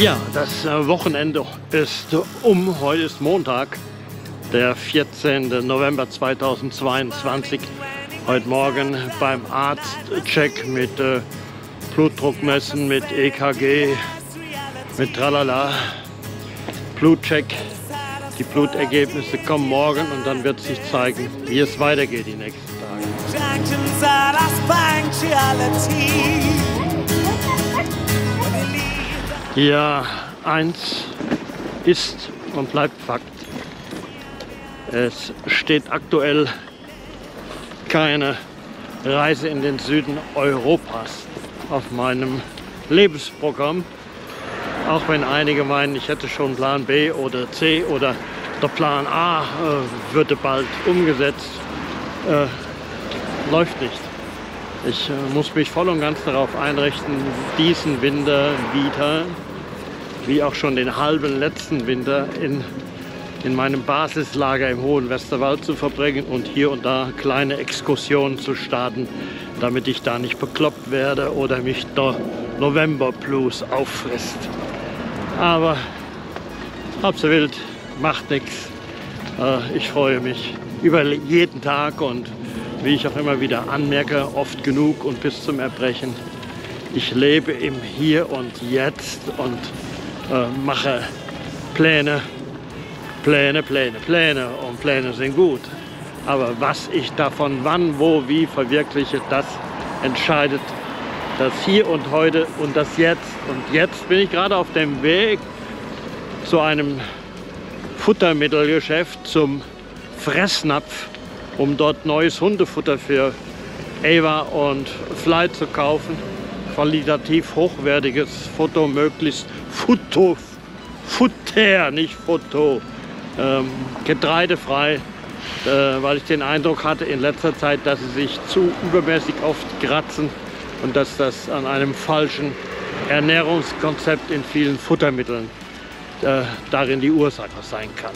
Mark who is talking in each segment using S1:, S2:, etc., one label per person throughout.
S1: Ja, das Wochenende ist Heute ist Montag, der 14. November 2022. Heute Morgen beim Arztcheck mit Blutdruckmessen, mit EKG, mit Tralala, Blutcheck. Die Blutergebnisse kommen morgen und dann wird sich zeigen, wie es weitergeht die nächsten Tage. Ja, eins ist und bleibt Fakt. Es steht aktuell keine Reise in den Süden Europas auf meinem Lebensprogramm. Auch wenn einige meinen, ich hätte schon Plan B oder C oder der Plan A würde bald umgesetzt. Läuft nicht. Ich muss mich voll und ganz darauf einrichten, diesen Winter wieder, wie auch schon den halben letzten Winter, in meinem Basislager im Hohen Westerwald zu verbringen und hier und da kleine Exkursionen zu starten, damit ich da nicht bekloppt werde oder mich der November Blues auffrisst. Aber halb so wild, macht nichts. Ich freue mich über jeden Tag und wie ich auch immer wieder anmerke, oft genug und bis zum Erbrechen. Ich lebe im Hier und Jetzt und mache Pläne. Und Pläne sind gut. Aber was ich davon wann, wo, wie verwirkliche, das entscheidet das Hier und Heute und das Jetzt. Und jetzt bin ich gerade auf dem Weg zu einem Futtermittelgeschäft, zum Fressnapf, um dort neues Hundefutter für Ava und Fly zu kaufen. Qualitativ hochwertiges Futter, möglichst Futter, nicht Foto. Getreidefrei, weil ich den Eindruck hatte in letzter Zeit, dass sie sich zu übermäßig oft kratzen und dass das an einem falschen Ernährungskonzept in vielen Futtermitteln darin die Ursache sein kann.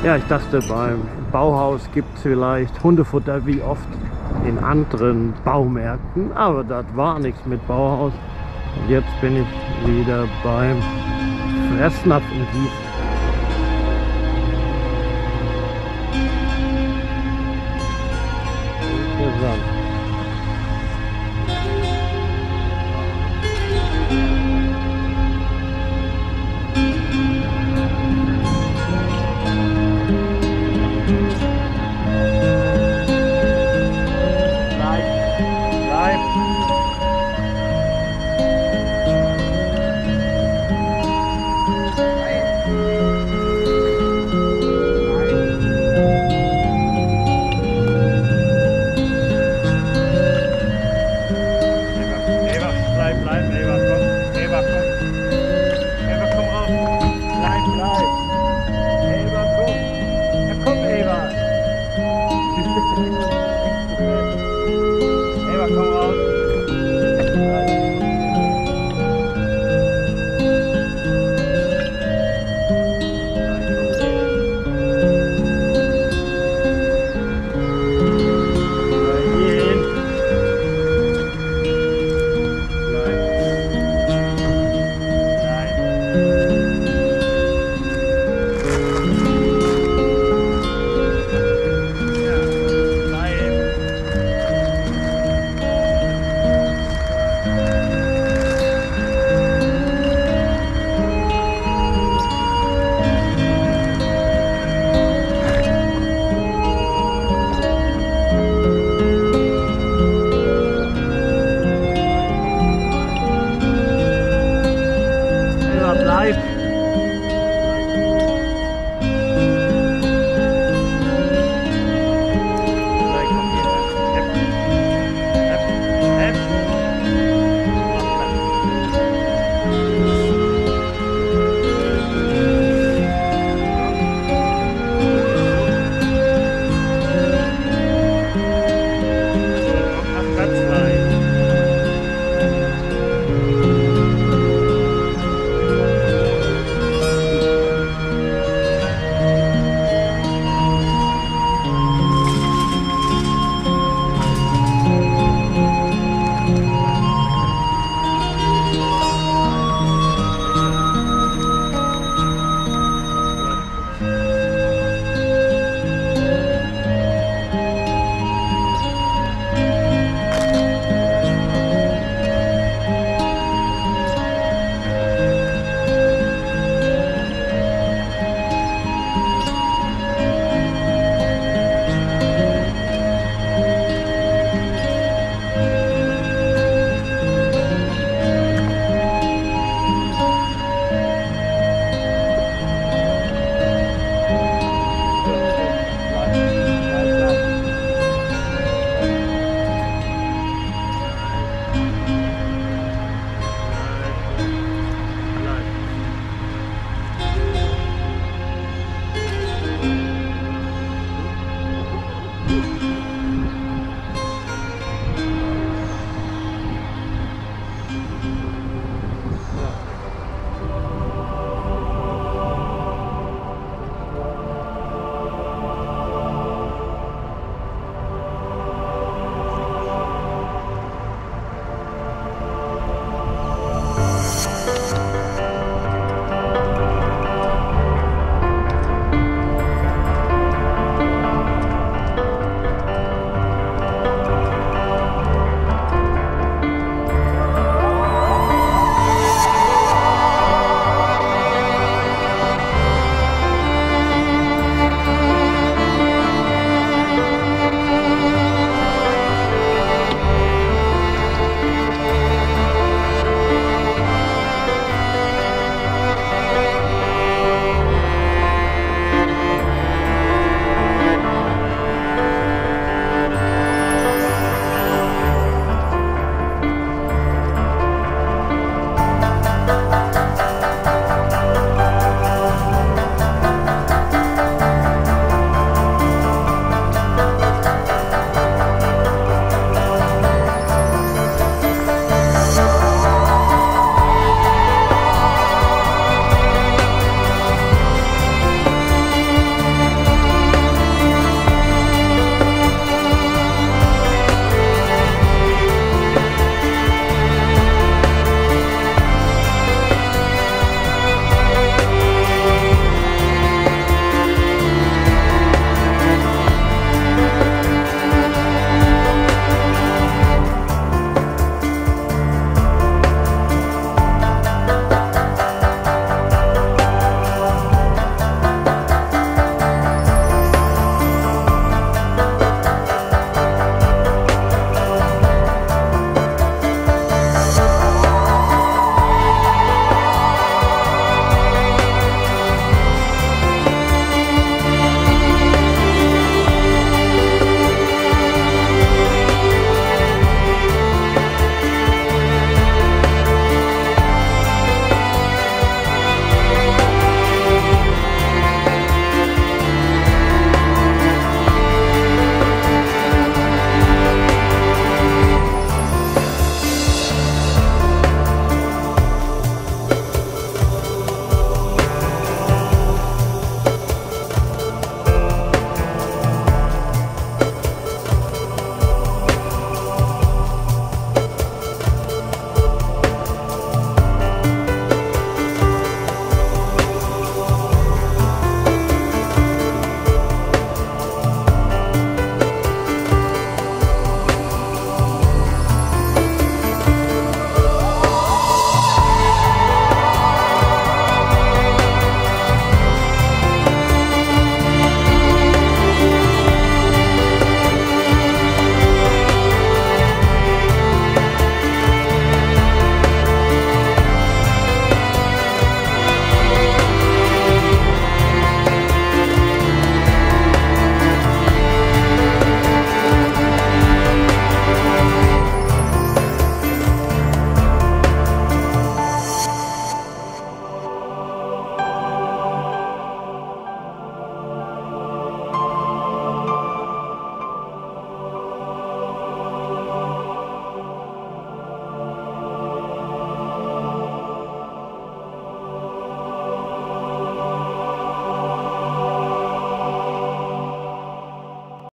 S1: Ja, ich dachte, beim Bauhaus gibt es vielleicht Hundefutter wie oft in anderen Baumärkten, aber das war nichts mit Bauhaus. Und jetzt bin ich wieder beim Fressnapf in Gießen.